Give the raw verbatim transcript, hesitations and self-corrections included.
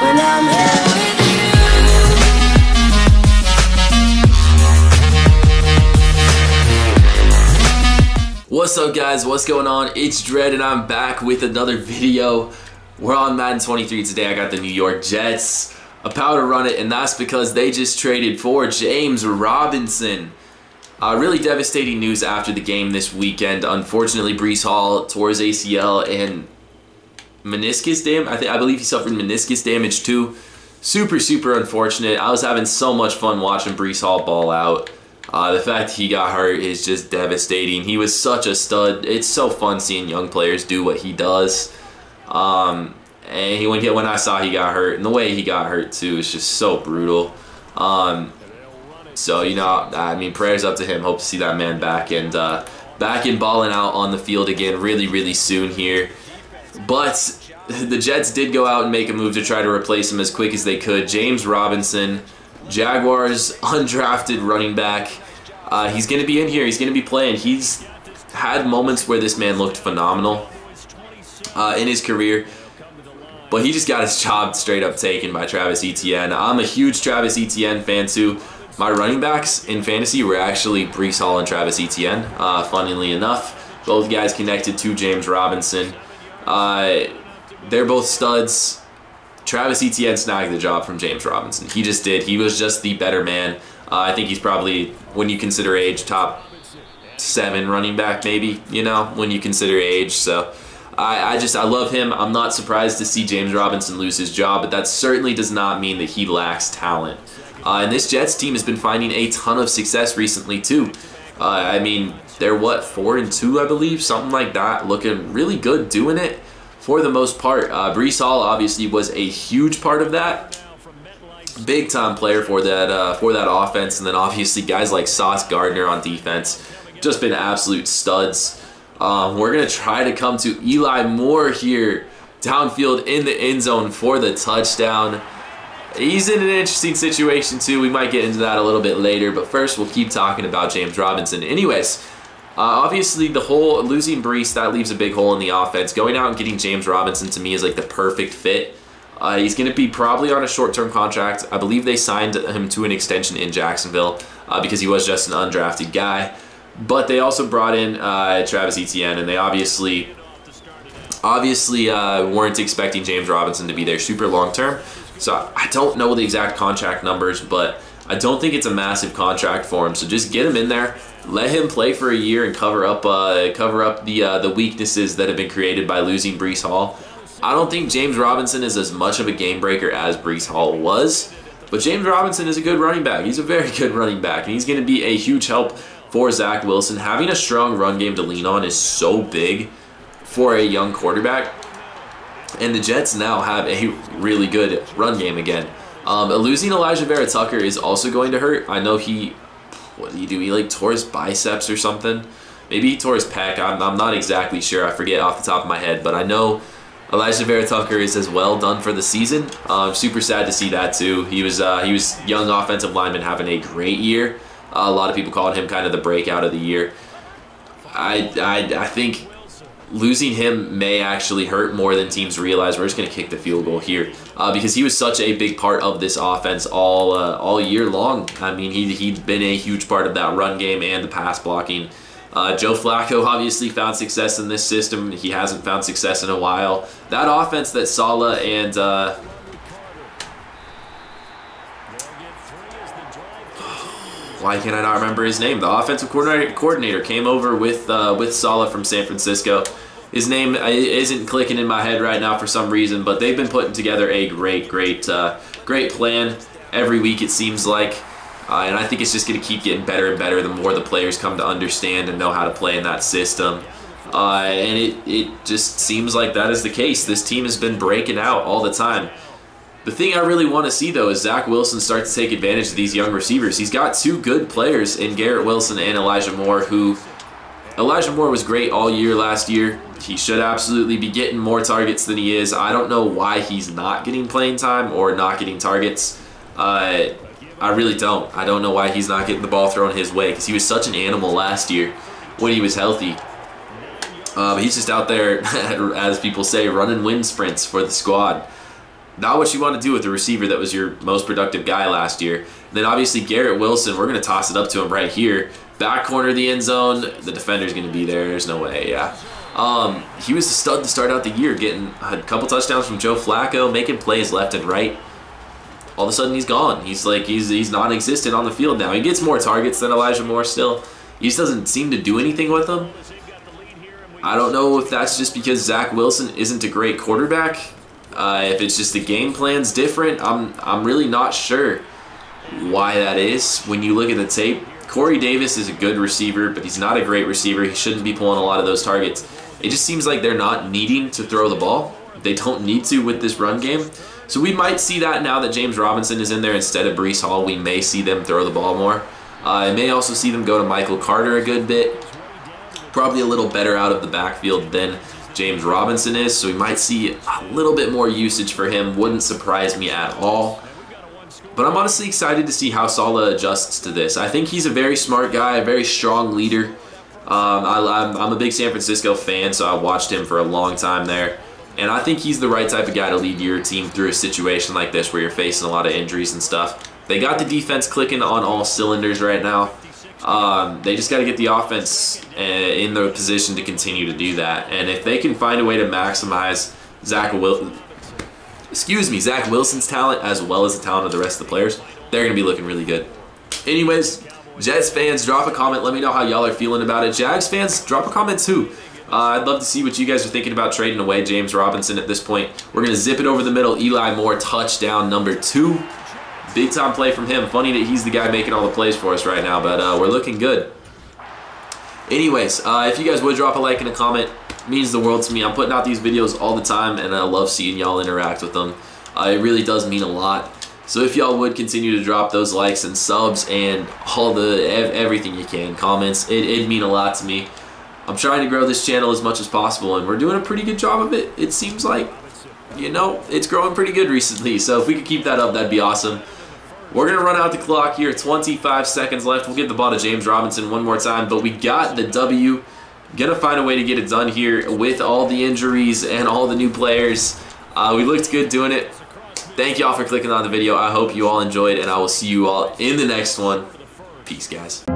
when I'm here with you. What's up, guys? What's going on? It's Dread, and I'm back with another video. We're on Madden twenty-three today. I got the New York Jets about to run it, and that's because they just traded for James Robinson. Uh, really devastating news after the game this weekend. Unfortunately, Breece Hall tore his A C L and meniscus damage. I think I believe he suffered meniscus damage too. Super, super unfortunate. I was having so much fun watching Breece Hall ball out. Uh, the fact he got hurt is just devastating. He was such a stud. It's so fun seeing young players do what he does. Um, and he, when, he, when I saw he got hurt, and the way he got hurt too, is just so brutal. Um, so, you know, I mean, prayers up to him. Hope to see that man back and uh, back and balling out on the field again really, really soon here. But the Jets did go out and make a move to try to replace him as quick as they could. James Robinson, Jaguars undrafted running back. Uh, he's going to be in here. He's going to be playing. He's had moments where this man looked phenomenal uh, in his career, but he just got his job straight up taken by Travis Etienne. I'm a huge Travis Etienne fan too. My running backs in fantasy were actually Breece Hall and Travis Etienne, uh, funnily enough. Both guys connected to James Robinson. Uh, they're both studs. Travis Etienne snagged the job from James Robinson. He just did. He was just the better man. Uh, I think he's probably, when you consider age, top seven running back maybe, you know, when you consider age. So I, I just, I love him. I'm not surprised to see James Robinson lose his job, but that certainly does not mean that he lacks talent. Uh, and this Jets team has been finding a ton of success recently too. Uh, I mean, they're what, four and two, I believe, something like that. Looking really good doing it. For the most part, uh, Breece Hall obviously was a huge part of that, big time player for that uh, for that offense, and then obviously guys like Sauce Gardner on defense, just been absolute studs. Um, we're gonna try to come to Eli Moore here, downfield in the end zone for the touchdown. He's in an interesting situation too. We might get into that a little bit later, but first we'll keep talking about James Robinson. Anyways. Uh, obviously, the whole losing Breece, that leaves a big hole in the offense. Going out and getting James Robinson, to me, is like the perfect fit. Uh, he's going to be probably on a short-term contract. I believe they signed him to an extension in Jacksonville uh, because he was just an undrafted guy. But they also brought in uh, Travis Etienne, and they obviously obviously uh, weren't expecting James Robinson to be there super long-term. So I don't know the exact contract numbers, but I don't think it's a massive contract for him. So just get him in there. Let him play for a year and cover up uh, cover up the uh, the weaknesses that have been created by losing Breece Hall. I don't think James Robinson is as much of a game breaker as Breece Hall was, but James Robinson is a good running back. He's a very good running back, and he's going to be a huge help for Zach Wilson. Having a strong run game to lean on is so big for a young quarterback, and the Jets now have a really good run game again. Um, losing Elijah Vera Tucker is also going to hurt. I know he... What did he do? He like tore his biceps or something. Maybe he tore his pec. I'm, I'm not exactly sure. I forget off the top of my head. But I know Elijah Vera Tucker is as well done for the season. I'm uh, super sad to see that too. He was uh, he was young offensive lineman having a great year. Uh, a lot of people called him kind of the breakout of the year. I, I, I think losing him may actually hurt more than teams realize. We're just going to kick the field goal here uh, because he was such a big part of this offense all uh, all year long. I mean, he, he'd been a huge part of that run game and the pass blocking. Uh, Joe Flacco obviously found success in this system. He hasn't found success in a while. That offense that Saleh and... Uh, why can I not remember his name? The offensive coordinator, coordinator came over with uh, with Saleh from San Francisco. His name isn't clicking in my head right now for some reason, but they've been putting together a great, great, uh, great plan every week, it seems like. Uh, and I think it's just going to keep getting better and better the more the players come to understand and know how to play in that system. Uh, and it, it just seems like that is the case. This team has been breaking out all the time. The thing I really want to see, though, is Zach Wilson start to take advantage of these young receivers. He's got two good players in Garrett Wilson and Elijah Moore, who Elijah Moore was great all year last year. He should absolutely be getting more targets than he is. I don't know why he's not getting playing time or not getting targets. Uh, I really don't. I don't know why he's not getting the ball thrown his way because he was such an animal last year when he was healthy. Uh, but he's just out there, as people say, running wind sprints for the squad. not what you want to do with a receiver that was your most productive guy last year. And then obviously Garrett Wilson, we're going to toss it up to him right here. Back corner of the end zone, the defender's going to be there. There's no way, yeah. Um, he was a stud to start out the year, getting a couple touchdowns from Joe Flacco, making plays left and right. All of a sudden he's gone. He's like, he's, he's non-existent on the field now. He gets more targets than Elijah Moore still. He just doesn't seem to do anything with them. I don't know if that's just because Zach Wilson isn't a great quarterback. Uh, if it's just the game plan's different, I'm, I'm really not sure why that is. When you look at the tape, Corey Davis is a good receiver, but he's not a great receiver. He shouldn't be pulling a lot of those targets. It just seems like they're not needing to throw the ball. They don't need to with this run game. So we might see that now that James Robinson is in there instead of Breece Hall. We may see them throw the ball more. Uh, I may also see them go to Michael Carter a good bit. Probably a little better out of the backfield than James Robinson is. So we might see a little bit more usage for him. Wouldn't surprise me at all. But I'm honestly excited to see how Saleh adjusts to this. I think he's a very smart guy, a very strong leader. Um, I, I'm, I'm a big San Francisco fan, so I watched him for a long time there. And I think he's the right type of guy to lead your team through a situation like this where you're facing a lot of injuries and stuff. They got the defense clicking on all cylinders right now. Um, they just got to get the offense uh, in the position to continue to do that. And if they can find a way to maximize Zach Wilson, excuse me, Zach Wilson's talent as well as the talent of the rest of the players, they're going to be looking really good. Anyways, Jets fans, drop a comment. Let me know how y'all are feeling about it. Jags fans, drop a comment too. Uh, I'd love to see what you guys are thinking about trading away James Robinson at this point. We're going to zip it over the middle. Eli Moore, touchdown number two. Big time play from him. Funny that he's the guy making all the plays for us right now, but uh, we're looking good. Anyways, uh, if you guys would drop a like and a comment, it means the world to me. I'm putting out these videos all the time, and I love seeing y'all interact with them. Uh, it really does mean a lot. So if y'all would continue to drop those likes and subs and all the everything you can, comments, it, it'd mean a lot to me. I'm trying to grow this channel as much as possible, and we're doing a pretty good job of it. It seems like, you know, it's growing pretty good recently. So if we could keep that up, that'd be awesome. We're going to run out the clock here. twenty-five seconds left. We'll give the ball to James Robinson one more time, but we got the W. Going to find a way to get it done here with all the injuries and all the new players. Uh, we looked good doing it. Thank y'all for clicking on the video. I hope you all enjoyed, and I will see you all in the next one. Peace, guys.